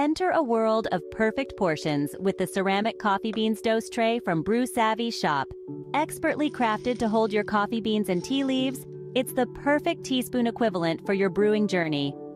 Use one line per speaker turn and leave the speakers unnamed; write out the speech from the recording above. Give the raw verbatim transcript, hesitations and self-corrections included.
Enter a world of perfect portions with the ceramic coffee beans dose tray from brewsavvy dot shop. Expertly crafted to hold your coffee beans and tea leaves, it's the perfect teaspoon equivalent for your brewing journey.